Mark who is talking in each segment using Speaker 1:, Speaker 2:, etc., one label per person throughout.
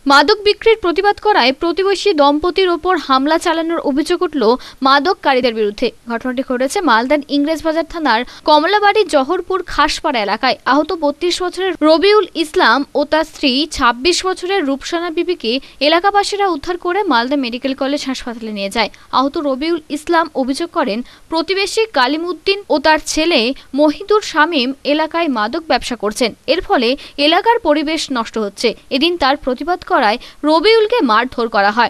Speaker 1: মাদক বিক্রির প্রতিবাদ করায় প্রতিবেশী দম্পতির ওপর হামলা চালানোর অভিযোগ উঠল মাদককারীদের বিরুদ্ধে। ঘটনাটি ঘটেছে মালদার ইংরেজবাজার থানার কমলাবাড়ি জহরপুর খাসপাড়া এলাকায়। আহত ৩২ বছরের রবিউল ইসলাম ও তার স্ত্রী ২৬ বছরের রূপসানা বিবিকে এলাকাবাসীরা উদ্ধার করে মালদা মেডিকেল কলেজ হাসপাতালে নিয়ে যায়। আহত রবিউল ইসলাম অভিযোগ করেন, প্রতিবেশী কালিমউদ্দিন ও তার ছেলে মহিদুর শামীম এলাকায় মাদক ব্যবসা করছেন, এর ফলে এলাকার পরিবেশ নষ্ট হচ্ছে। এদিন তার প্রতিবাদ করায় রবিউলকে মারধর করা হয়।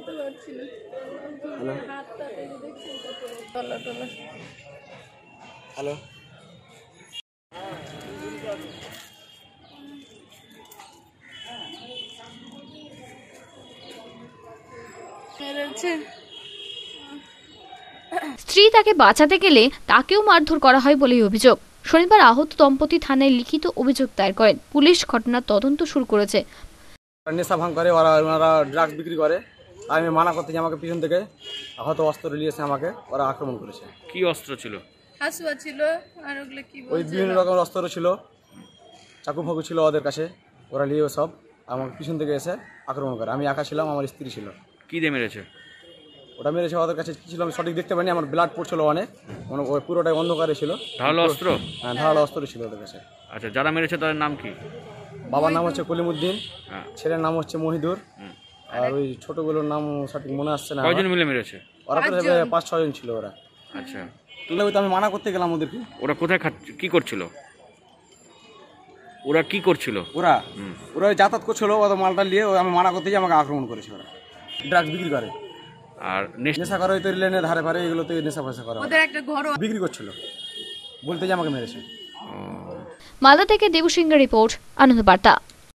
Speaker 1: স্ত্রী তাকে বাঁচাতে গেলে তাকেও মারধর করা হয় বলেই অভিযোগ। শনিবার আহত দম্পতি থানায় লিখিত অভিযোগ দায়ের করেন। পুলিশ ঘটনার তদন্ত শুরু করেছে।
Speaker 2: নেশা ভাঙ করে, ওরা ড্রাগস বিক্রি করে। আমি মানা করতে যে আমাকে পিছন থেকে হয়তো অস্ত্র নিয়েছে, আমাকে ওরা আক্রমণ করেছে।
Speaker 3: কি অস্ত্র ছিল?
Speaker 4: হাসুয়া ছিল, আর ওগুলো কি
Speaker 2: ওই বিভিন্ন রকমের অস্ত্র ছিল, চাকু ফাকু ছিল ওদের কাছে। ওরা নিয়ে সব আমাকে পিছন থেকে এসে আক্রমণ করে। আমি একা ছিলাম, আমার স্ত্রী ছিল।
Speaker 3: কি দিয়ে মেরেছে?
Speaker 2: ওটা মেরেছে ওদের কাছে কি ছিল আমি সঠিক দেখতে পাইনি। আমার ব্লাড পড়ছিল অনেক, মানে পুরোটাই অন্ধকারে ছিল।
Speaker 3: ধারালো অস্ত্র?
Speaker 2: হ্যাঁ, ধারালো অস্ত্র ছিল ওদের কাছে।
Speaker 3: আচ্ছা, যারা মেরেছে তাদের নাম কি?
Speaker 2: বাবার নাম হচ্ছে কলিমউদ্দিন, ছেলের নাম হচ্ছে মহিদুর, আর ওই ছোটগুলোর নাম সঠিক মনে আসছে না।
Speaker 3: কয়জন মিলে মেরেছে?
Speaker 2: ওরা ৫-৬ জন ছিল ওরা।
Speaker 3: আচ্ছা,
Speaker 2: তুলে আমি মানা করতে গেলাম ওদেরকে।
Speaker 3: ওরা কোথায় কি করছিল? ওরা কি করছিল?
Speaker 2: ওরা যাতায়াত করছিল, ওদের মালটা নিয়ে। আমি মানা করতে গিয়ে আমাকে আক্রমণ করেছে। ওরা ড্রাগস বিক্রি করে
Speaker 3: আর
Speaker 2: নেশা করে, ওই লেনের ধারে ধারে এগুলোতে নেশা ফেশা করে বিক্রি করছিল, বলতে যে আমাকে মেরেছে।
Speaker 1: মালদা থেকে দেবু সিংহের রিপোর্ট, আনন্দ বার্তা।